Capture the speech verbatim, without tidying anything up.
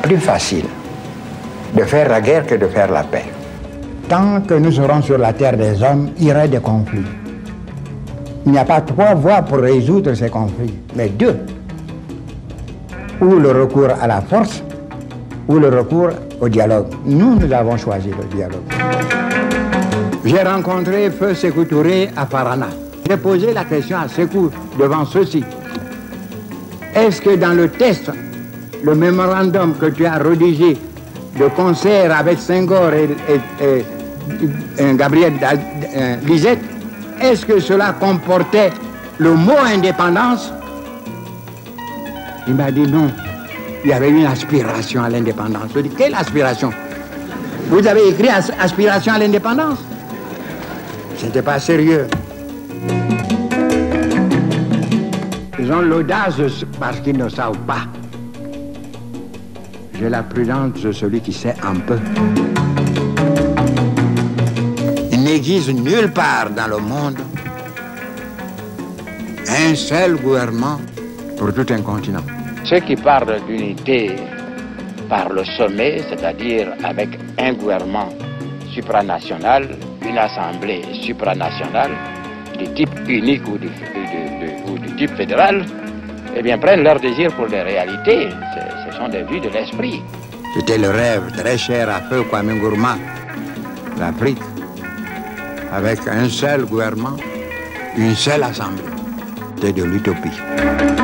plus facile de faire la guerre que de faire la paix. Tant que nous serons sur la terre des hommes, il y aura des conflits. Il n'y a pas trois voies pour résoudre ces conflits, mais deux. Ou le recours à la force, ou le recours au dialogue. Nous, nous avons choisi le dialogue. J'ai rencontré Feu Sékou Touré à Parana. J'ai posé la question à Sékou devant ceci. Est-ce que dans le test, le mémorandum que tu as rédigé de concert avec Senghor et, et, et, et Gabriel Lisette, est-ce que cela comportait le mot indépendance? Il m'a dit non. Il y avait une aspiration à l'indépendance. Je dis, quelle aspiration? Vous avez écrit as aspiration à l'indépendance? C'était pas sérieux. Ils ont l'audace parce qu'ils ne savent pas. J'ai la prudence de celui qui sait un peu. Il n'existe nulle part dans le monde un seul gouvernement pour tout un continent. Ceux qui parlent d'unité par le sommet, c'est-à-dire avec un gouvernement supranational, une assemblée supranationale, du type unique ou du, du, du, ou du type fédéral, eh bien prennent leur désir pour les réalités. Ce sont des vues de l'esprit. C'était le rêve très cher à Feu Kwame Nkrumah, l'Afrique, avec un seul gouvernement, une seule assemblée. C'était de l'utopie.